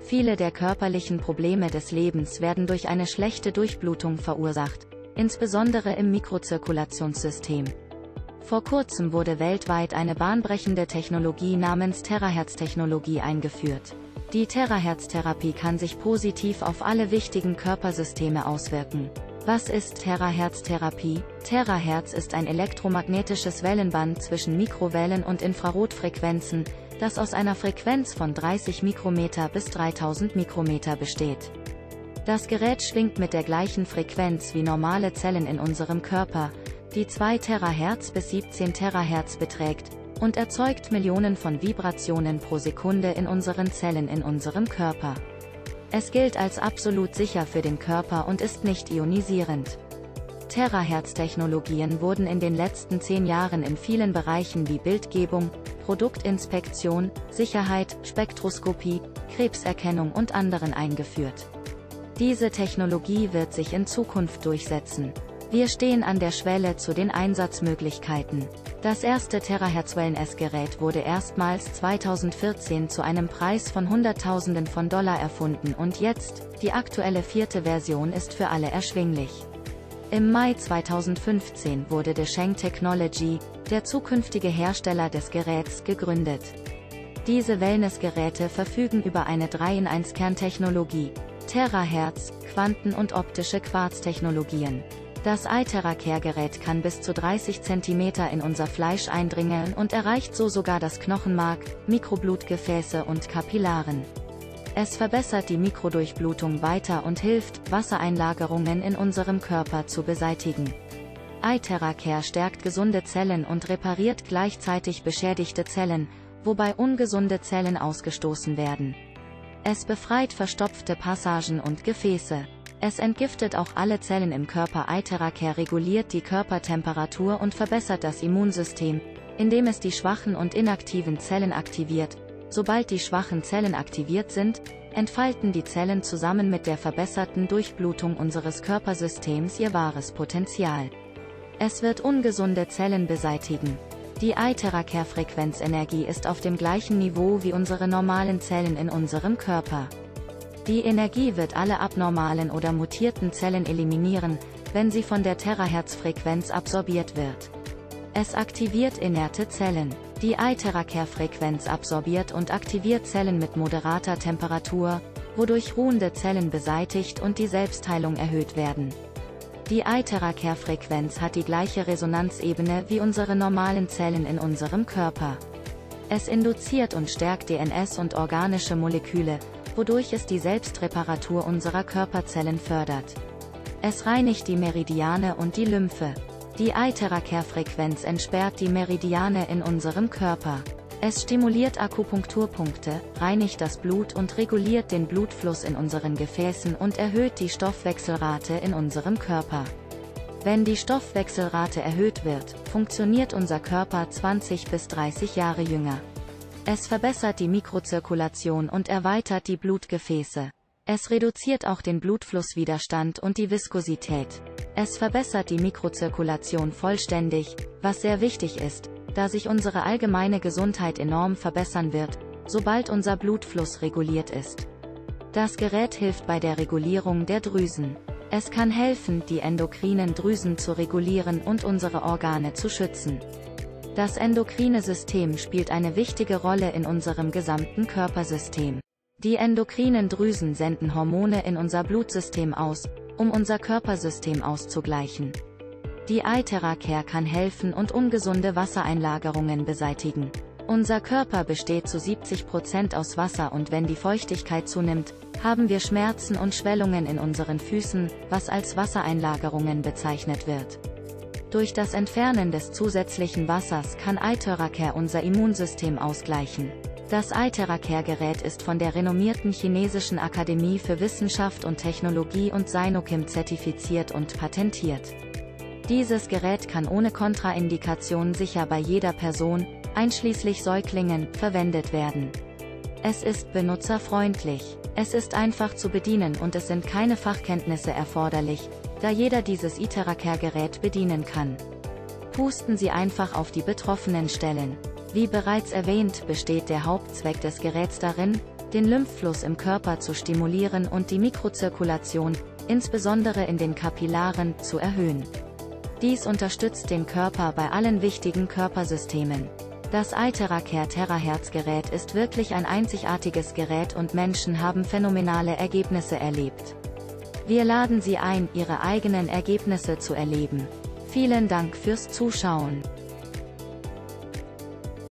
Viele der körperlichen Probleme des Lebens werden durch eine schlechte Durchblutung verursacht, insbesondere im Mikrozirkulationssystem. Vor kurzem wurde weltweit eine bahnbrechende Technologie namens Terahertz-Technologie eingeführt. Die Terahertz-Therapie kann sich positiv auf alle wichtigen Körpersysteme auswirken. Was ist Terahertz-Therapie? Terahertz ist ein elektromagnetisches Wellenband zwischen Mikrowellen- und Infrarotfrequenzen, das aus einer Frequenz von 30 Mikrometer bis 3000 Mikrometer besteht. Das Gerät schwingt mit der gleichen Frequenz wie normale Zellen in unserem Körper, die 2 Terahertz bis 17 Terahertz beträgt, und erzeugt Millionen von Vibrationen pro Sekunde in unseren Zellen in unserem Körper. Es gilt als absolut sicher für den Körper und ist nicht ionisierend. Terahertz-Technologien wurden in den letzten 10 Jahren in vielen Bereichen wie Bildgebung, Produktinspektion, Sicherheit, Spektroskopie, Krebserkennung und anderen eingeführt. Diese Technologie wird sich in Zukunft durchsetzen. Wir stehen an der Schwelle zu den Einsatzmöglichkeiten. Das erste Terahertz-Wellness-Gerät wurde erstmals 2014 zu einem Preis von Hunderttausenden von Dollar erfunden und jetzt, die aktuelle 4. Version ist für alle erschwinglich. Im Mai 2015 wurde DeSheng Technology, der zukünftige Hersteller des Geräts, gegründet. Diese Wellness-Geräte verfügen über eine 3-in-1-Kerntechnologie, Terahertz, Quanten- und optische Quarztechnologien. Das iTeracare-Gerät kann bis zu 30 cm in unser Fleisch eindringen und erreicht so sogar das Knochenmark, Mikroblutgefäße und Kapillaren. Es verbessert die Mikrodurchblutung weiter und hilft, Wassereinlagerungen in unserem Körper zu beseitigen. iTeracare stärkt gesunde Zellen und repariert gleichzeitig beschädigte Zellen, wobei ungesunde Zellen ausgestoßen werden. Es befreit verstopfte Passagen und Gefäße. Es entgiftet auch alle Zellen im Körper. iTeracare reguliert die Körpertemperatur und verbessert das Immunsystem, indem es die schwachen und inaktiven Zellen aktiviert. Sobald die schwachen Zellen aktiviert sind, entfalten die Zellen zusammen mit der verbesserten Durchblutung unseres Körpersystems ihr wahres Potenzial. Es wird ungesunde Zellen beseitigen. Die iTeracare-Frequenzenergie ist auf dem gleichen Niveau wie unsere normalen Zellen in unserem Körper. Die Energie wird alle abnormalen oder mutierten Zellen eliminieren, wenn sie von der Terahertz-Frequenz absorbiert wird. Es aktiviert inerte Zellen. Die iTeracare-Frequenz absorbiert und aktiviert Zellen mit moderater Temperatur, wodurch ruhende Zellen beseitigt und die Selbstheilung erhöht werden. Die iTeracare-Frequenz hat die gleiche Resonanzebene wie unsere normalen Zellen in unserem Körper. Es induziert und stärkt DNS und organische Moleküle, wodurch es die Selbstreparatur unserer Körperzellen fördert. Es reinigt die Meridiane und die Lymphe. Die iTeracare-Frequenz entsperrt die Meridiane in unserem Körper. Es stimuliert Akupunkturpunkte, reinigt das Blut und reguliert den Blutfluss in unseren Gefäßen und erhöht die Stoffwechselrate in unserem Körper. Wenn die Stoffwechselrate erhöht wird, funktioniert unser Körper 20 bis 30 Jahre jünger. Es verbessert die Mikrozirkulation und erweitert die Blutgefäße. Es reduziert auch den Blutflusswiderstand und die Viskosität. Es verbessert die Mikrozirkulation vollständig, was sehr wichtig ist, da sich unsere allgemeine Gesundheit enorm verbessern wird, sobald unser Blutfluss reguliert ist. Das Gerät hilft bei der Regulierung der Drüsen. Es kann helfen, die endokrinen Drüsen zu regulieren und unsere Organe zu schützen. Das endokrine System spielt eine wichtige Rolle in unserem gesamten Körpersystem. Die endokrinen Drüsen senden Hormone in unser Blutsystem aus, um unser Körpersystem auszugleichen. Die iTeracare kann helfen und ungesunde Wassereinlagerungen beseitigen. Unser Körper besteht zu 70% aus Wasser und wenn die Feuchtigkeit zunimmt, haben wir Schmerzen und Schwellungen in unseren Füßen, was als Wassereinlagerungen bezeichnet wird. Durch das Entfernen des zusätzlichen Wassers kann iTeracare unser Immunsystem ausgleichen. Das iTeracare-Gerät ist von der renommierten chinesischen Akademie für Wissenschaft und Technologie und Sinochem zertifiziert und patentiert. Dieses Gerät kann ohne Kontraindikation sicher bei jeder Person, einschließlich Säuglingen, verwendet werden. Es ist benutzerfreundlich. Es ist einfach zu bedienen und es sind keine Fachkenntnisse erforderlich, da jeder dieses iTeracare-Gerät bedienen kann. Pusten Sie einfach auf die betroffenen Stellen. Wie bereits erwähnt, besteht der Hauptzweck des Geräts darin, den Lymphfluss im Körper zu stimulieren und die Mikrozirkulation, insbesondere in den Kapillaren, zu erhöhen. Dies unterstützt den Körper bei allen wichtigen Körpersystemen. Das iTerracare Terahertz-Gerät ist wirklich ein einzigartiges Gerät und Menschen haben phänomenale Ergebnisse erlebt. Wir laden Sie ein, Ihre eigenen Ergebnisse zu erleben. Vielen Dank fürs Zuschauen.